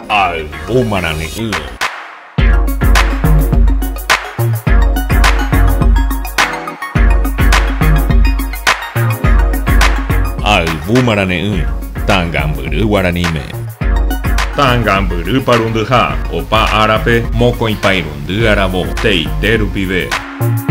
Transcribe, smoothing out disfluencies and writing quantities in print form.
Albumarani Albumarani Tangamburu Guaranime Tangamburu Parunduha Opa Arape Moko Ipairundu Arabo Teiteru Pibe